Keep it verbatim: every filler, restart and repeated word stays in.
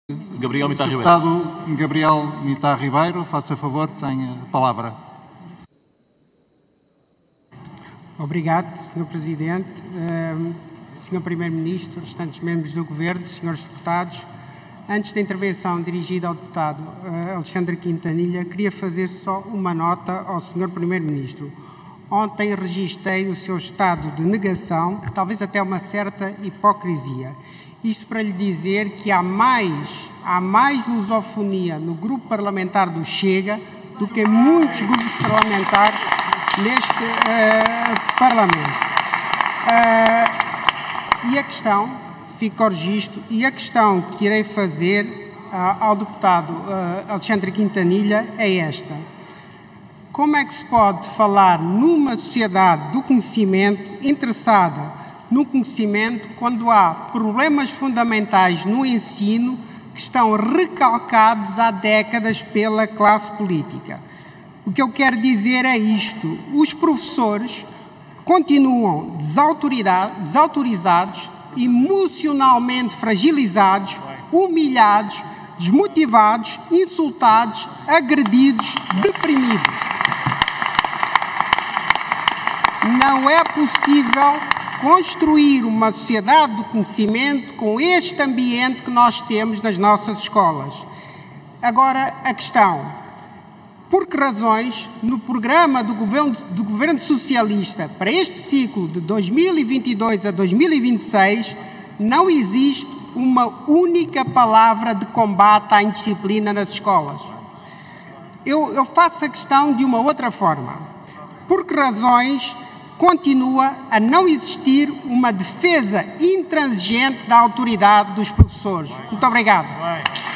Gabriel Mitar Ribeiro. Deputado Gabriel Mitar Ribeiro, faça favor, tem a palavra. Obrigado, senhor Presidente, senhor Primeiro-Ministro, restantes membros do Governo, senhores deputados. Antes da intervenção dirigida ao deputado Alexandre Quintanilha, queria fazer só uma nota ao senhor Primeiro-Ministro. Ontem registrei o seu estado de negação, talvez até uma certa hipocrisia. Isto para lhe dizer que há mais, há mais lusofonia no grupo parlamentar do Chega do que muitos grupos parlamentares neste uh, Parlamento. Uh, e a questão, fica ao registro, e a questão que irei fazer uh, ao deputado uh, Alexandre Quintanilha é esta. Como é que se pode falar numa sociedade do conhecimento interessada no conhecimento quando há problemas fundamentais no ensino que estão recalcados há décadas pela classe política? O que eu quero dizer é isto: os professores continuam desautorizados, emocionalmente fragilizados, humilhados, desmotivados, insultados, agredidos, deprimidos. Não é possível construir uma sociedade do conhecimento com este ambiente que nós temos nas nossas escolas. Agora, a questão: por que razões, no programa do governo, do governo socialista para este ciclo de dois mil e vinte e dois a dois mil e vinte e seis, não existe uma única palavra de combate à indisciplina nas escolas? Eu, eu faço a questão de uma outra forma. Por que razões continua a não existir uma defesa intransigente da autoridade dos professores? Muito obrigado.